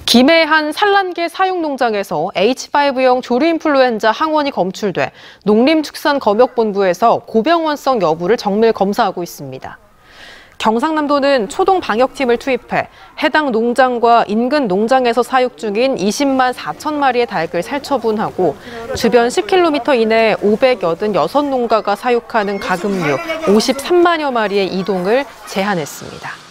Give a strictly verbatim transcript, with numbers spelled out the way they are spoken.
김해 한 산란개 사육 농장에서 에이치 파이브형 조류인플루엔자 항원이 검출돼 농림축산검역본부에서 고병원성 여부를 정밀 검사하고 있습니다. 경상남도는 초동방역팀을 투입해 해당 농장과 인근 농장에서 사육 중인 이십만 사천 마리의 닭을 살처분하고 주변 십 킬로미터 이내 오백팔십육 농가가 사육하는 가금류 오십삼만여 마리의 이동을 제한했습니다.